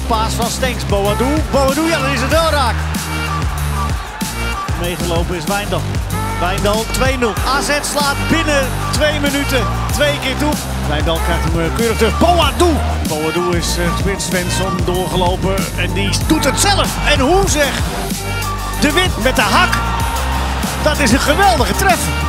paas van Stenks. Boadou, ja, dan is het wel raak. Meegelopen is Wijndal. Wijndal 2-0. AZ slaat binnen 2 minuten 2 keer toe. Wijndal krijgt hem keurig terug. Boadou is Svensson doorgelopen en die doet het zelf. En hoe zeg? De Wit met de hak. Dat is een geweldige treffer.